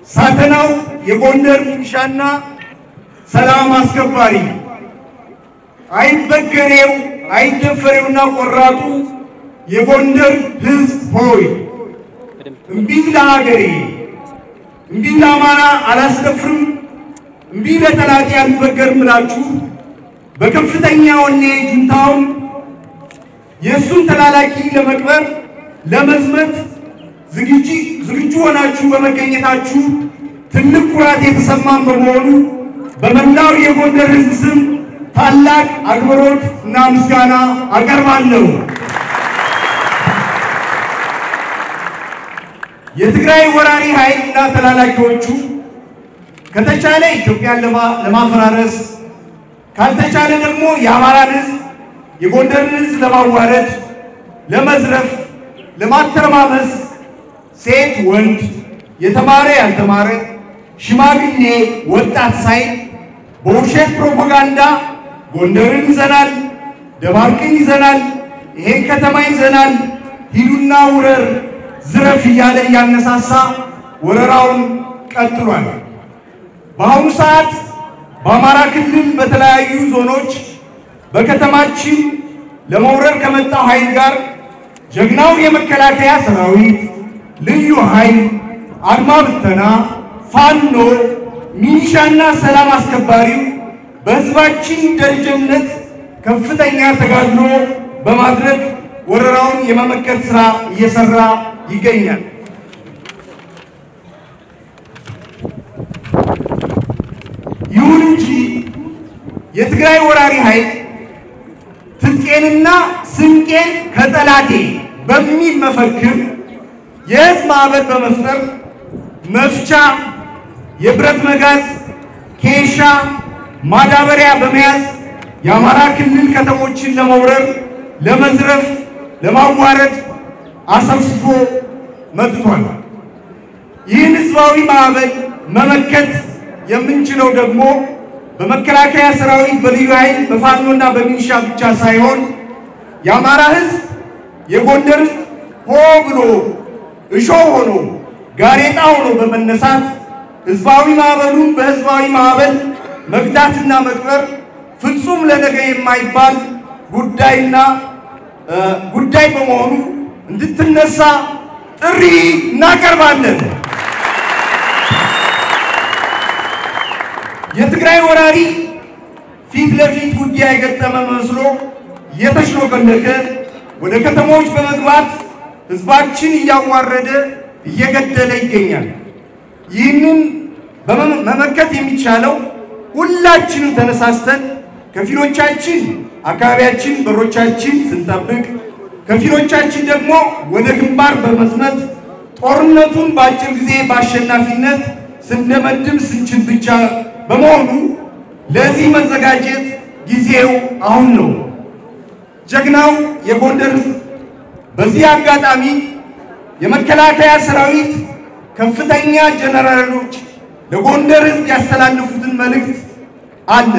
ሳተናው የጎንደር ሚሊሻና ሰላም አስከባሪ አይበገሬው አይደፈሬውና ቆራጡ የጎንደር ሕዝብ ሆይ እምቢ ለሀገሬ እምቢ ለአማራ አላስደፍርም እምቢ ለጠላቴ አልበገርም ብላችሁ በከፍተኛ ወኔ ጁንታውን የሱን ተላላኪ ለመቅበር ለመዝመት ዝግጁ ሆናችሁ በመገኘታችሁ ትልቅ ኩራት የተሰማን በመሆኑ በመላው የጎንደር ሕዝብ ስም ታላቅ አክብሮት እና ምስጋና አቀርባለሁ። የትግራይ ወራሪ ኃይልና ተላላኪዎቹ ከተቻለ ኢትዮጵያን ለማፈራረስ ካልተቻለ ደግሞ የአማራን ሕዝብ የጎንደርን ሕዝብ ለማዋረድ ለመዝረፍ ለማተረማመስ ሴት ወንድ የተማረ ያልተማረ ሽማግሌ ወጣት ሳይል በውሸት ፕሮፓጋንዳ ጎንደርን ይዘናል ደባርቅን ይዘናል ይሄን ከተማ ይዘናል ሂዱና ውረር ዝረፍ እያለ ያነሳሳ ወረራውን ቀጥሏል። በአሁኑ ሰዓት በአማራ ክልል በተለያዩ ዞኖች በከተማችን ለመውረር ከመጣው ኃይል ጋር ጀግናው የመከላከያ ሰራዊት ልዩ ኃይል አድማ ብተና ፋኖ ሚሊሻና ሰላም አስከባሪው በህዝባችን ደረጃነት ከፍተኛ ተጋድሎ በማድረግ ወረራውን የመመከት ስራ እየሰራ ይገኛል። ይሁን እንጂ የትግራይ ወራሪ ኃይል ትጥቄንና ስንቄን ከጠላቴ በሚል መፈክር የህዝብ ማዕበል በመፍጠር መፍቻ የብረት መጋዝ ኬሻ ማዳበሪያ በመያዝ የአማራ ክልል ከተሞችን ለመውረር ለመዝረፍ ለማዋረድ አሰፍስፎ መጥቷል። ይህን ህዝባዊ ማዕበል መመከት የምንችለው ደግሞ በመከላከያ ሰራዊት በልዩ ኃይል በፋኖና በሚሊሻ ብቻ ሳይሆን የአማራ ህዝብ የጎንደር ሆ ብሎ እሾህ ሆኖ ጋሬጣ ሆኖ በመነሳት ህዝባዊ ማዕበሉን በህዝባዊ ማዕበል መግዳትና መቅበር ፍጹም ለነገ የማይባል ጉዳይ በመሆኑ እንድትነሳ ጥሪ እናቀርባለን። የትግራይ ወራሪ ፊት ለፊት ውጊያ የገጠመ መስሎ የተሽሎከለከ ወደ ከተሞች በመግባት ህዝባችን እያዋረደ እየገደለ ይገኛል። ይህንን መመከት የሚቻለው ሁላችንም ተነሳስተን ከፊሎቻችን አካባቢያችን በሮቻችን ስንጠብቅ ከፊሎቻችን ደግሞ ወደ ግንባር በመዝመት ጦርነቱን በአጭር ጊዜ በአሸናፊነት ስንደመድም ስንችል ብቻ በመሆኑ ለዚህ መዘጋጀት ጊዜው አሁን ነው። ጀግናው የጎንደር በዚህ አጋጣሚ የመከላከያ ሰራዊት ከፍተኛ ጀነራሎች ለጎንደር ህዝብ ያስተላልፉትን መልእክት አለ።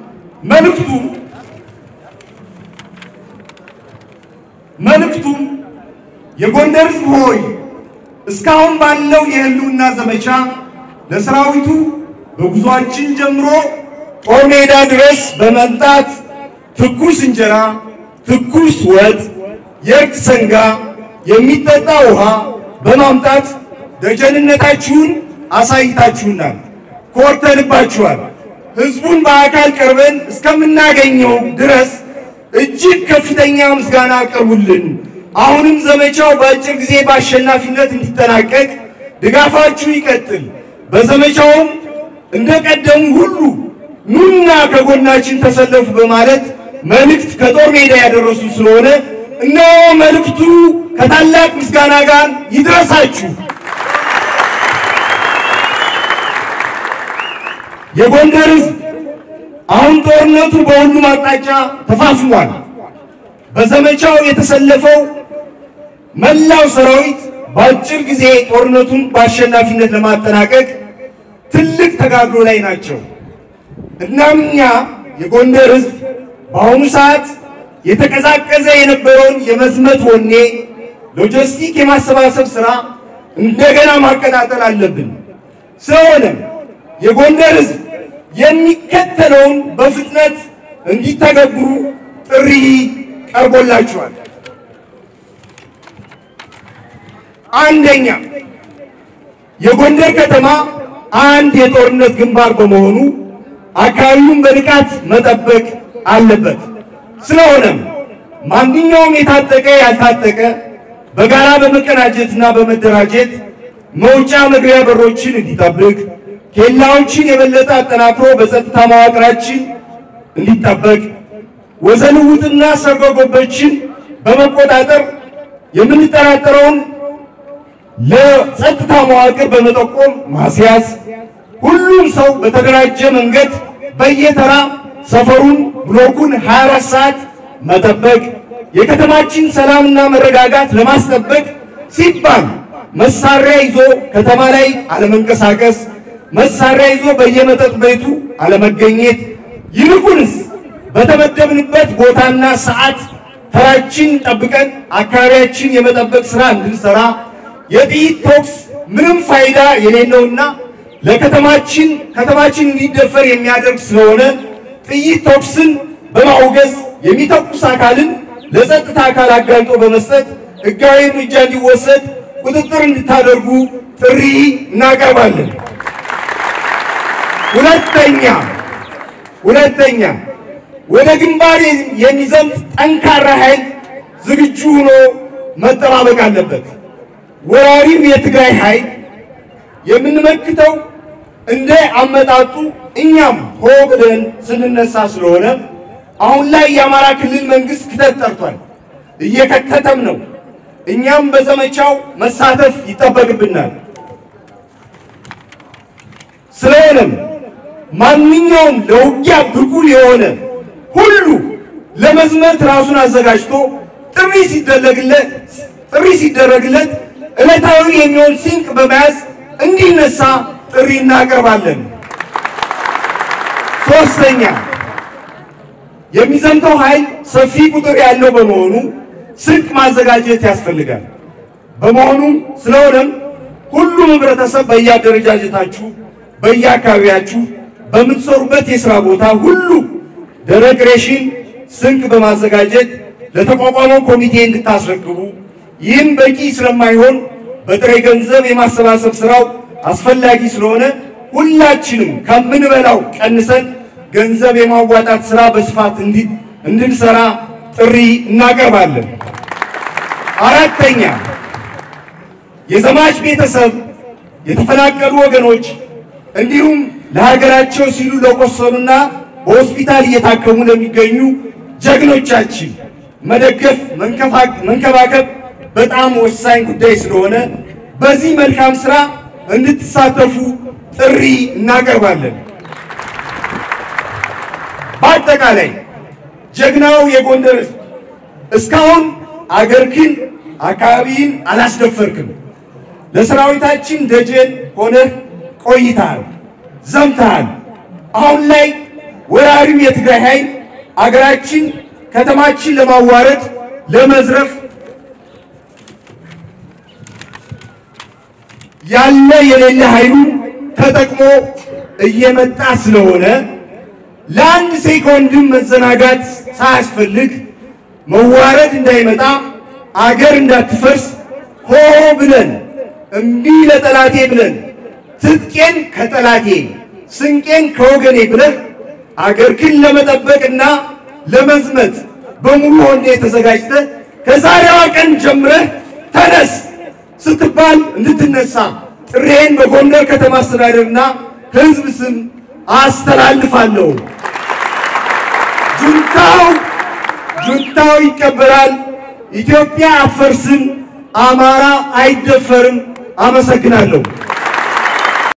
መልእክቱ የጎንደር ህዝብ ሆይ እስካሁን ባለው የህልውና ዘመቻ ለሰራዊቱ በጉዟችን ጀምሮ ጦር ሜዳ ድረስ በመምጣት ትኩስ እንጀራ ትኩስ ወጥ የእርድ ሰንጋ የሚጠጣ ውሃ በማምጣት ደጀንነታችሁን አሳይታችሁናል፣ ኮርተንባችኋል። ህዝቡን በአካል ቀርበን እስከምናገኘው ድረስ እጅግ ከፍተኛ ምስጋና አቅርቡልን። አሁንም ዘመቻው በአጭር ጊዜ በአሸናፊነት እንዲጠናቀቅ ድጋፋችሁ ይቀጥል። በዘመቻውም እንደቀደሙ ሁሉ ኑና ከጎናችን ተሰለፉ በማለት መልእክት ከጦር ሜዳ ያደረሱ ስለሆነ እነሆ መልእክቱ ከታላቅ ምስጋና ጋር ይድረሳችሁ። የጎንደር ህዝብ አሁን ጦርነቱ በሁሉም አቅጣጫ ተፋፍሟል። በዘመቻው የተሰለፈው መላው ሰራዊት በአጭር ጊዜ ጦርነቱን በአሸናፊነት ለማጠናቀቅ ትልቅ ተጋድሎ ላይ ናቸው። እናም እኛ የጎንደር ህዝብ በአሁኑ ሰዓት የተቀዛቀዘ የነበረውን የመዝመት ወኔ ሎጂስቲክ የማሰባሰብ ስራ እንደገና ማቀጣጠል አለብን። ስለሆነም የጎንደር ሕዝብ የሚከተለውን በፍጥነት እንዲተገብሩ ጥሪ ቀርቦላችኋል። አንደኛ፣ የጎንደር ከተማ አንድ የጦርነት ግንባር በመሆኑ አካባቢውን በንቃት መጠበቅ አለበት። ስለሆነም ማንኛውም የታጠቀ ያልታጠቀ በጋራ በመቀናጀትና በመደራጀት መውጫ መግቢያ በሮችን እንዲጠብቅ፣ ኬላዎችን የበለጠ አጠናክሮ በጸጥታ መዋቅራችን እንዲጠበቅ፣ ወዘልውጥና ሰርጎ ገቦችን በመቆጣጠር የምንጠራጠረውን ለጸጥታ መዋቅር በመጠቆም ማስያዝ፣ ሁሉም ሰው በተደራጀ መንገድ በየተራ ሰፈሩን ብሎኩን 24 ሰዓት መጠበቅ፣ የከተማችን ሰላምና መረጋጋት ለማስጠበቅ ሲባል መሳሪያ ይዞ ከተማ ላይ አለመንቀሳቀስ፣ መሳሪያ ይዞ በየመጠጥ ቤቱ አለመገኘት፣ ይልቁንስ በተመደብንበት ቦታና ሰዓት ተራችን ጠብቀን አካባቢያችን የመጠበቅ ስራ እንድንሰራ፣ የጥይት ተኩስ ምንም ፋይዳ የሌለውና ለከተማችን እንዲደፈር የሚያደርግ ስለሆነ ጥይት ተኩስን በማውገዝ የሚተኩስ አካልን ለጸጥታ አካል አጋልጦ በመስጠት ሕጋዊ እርምጃ እንዲወሰድ ቁጥጥር እንድታደርጉ ጥሪ እናቀርባለን። ሁለተኛ ወደ ግንባር የሚዘምት ጠንካራ ኃይል ዝግጁ ሆኖ መጠባበቅ አለበት። ወራሪው የትግራይ ኃይል የምንመክተው እንደ አመጣጡ እኛም ሆ ብለን ስንነሳ ስለሆነ አሁን ላይ የአማራ ክልል መንግስት ክተት ጠርቷል፣ እየከተተም ነው። እኛም በዘመቻው መሳተፍ ይጠበቅብናል። ስለሆነም ማንኛውም ለውጊያ ብቁ የሆነ ሁሉ ለመዝመት ራሱን አዘጋጅቶ ጥሪ ሲደረግለት ዕለታዊ የሚሆን ሲንቅ በመያዝ እንዲነሳ ጥሪ እናቀርባለን። ሶስተኛ፣ የሚዘምተው ኃይል ሰፊ ቁጥር ያለው በመሆኑ ስንቅ ማዘጋጀት ያስፈልጋል። ስለሆነም ሁሉም ህብረተሰብ በየአደረጃጀታችሁ በየአካባቢያችሁ በምትሰሩበት የሥራ ቦታ ሁሉ ደረቅ ሬሽን ስንቅ በማዘጋጀት ለተቋቋመው ኮሚቴ እንድታስረክቡ፣ ይህም በቂ ስለማይሆን በጥሬ ገንዘብ የማሰባሰብ ስራው አስፈላጊ ስለሆነ ሁላችንም ከምንበላው ቀንሰን ገንዘብ የማዋጣት ስራ በስፋት እንድንሰራ ጥሪ እናቀርባለን። አራተኛ፣ የዘማች ቤተሰብ፣ የተፈናቀሉ ወገኖች እንዲሁም ለሀገራቸው ሲሉ ለቆሰሉና በሆስፒታል እየታከሙ ለሚገኙ ጀግኖቻችን መደገፍ፣ መንከባከብ በጣም ወሳኝ ጉዳይ ስለሆነ በዚህ መልካም ስራ እንድትሳተፉ ጥሪ እናቀርባለን። በአጠቃላይ ጀግናው የጎንደር እስካሁን አገርክን አካባቢን አላስደፈርክም። ለሰራዊታችን ደጀን ሆነህ ቆይተሃል፣ ዘምተሃል። አሁን ላይ ወራሪው የትግራይ ኃይል አገራችን ከተማችን ለማዋረድ ለመዝረፍ ያለ የሌለ ኃይሉን ተጠቅሞ እየመጣ ስለሆነ ለአንድ ሴኮንድም መዘናጋት ሳያስፈልግ መዋረድ እንዳይመጣ አገር እንዳትፈርስ ሆ ብለን እምቢ ለጠላቴ ብለን ትጥቄን ከጠላቴ ስንቄን ከወገኔ ብለህ አገርክን ለመጠበቅና ለመዝመት በሙሉ ወኔ ተዘጋጅተህ ከዛሬዋ ቀን ጀምረህ ተነስ ስትባል እንድትነሳ ጥሬን በጎንደር ከተማ አስተዳደርና ሕዝብ ስም አስተላልፋለሁ። ጁንታው ይቀበላል። ኢትዮጵያ አትፈርስም፣ አማራ አይደፈርም። አመሰግናለሁ።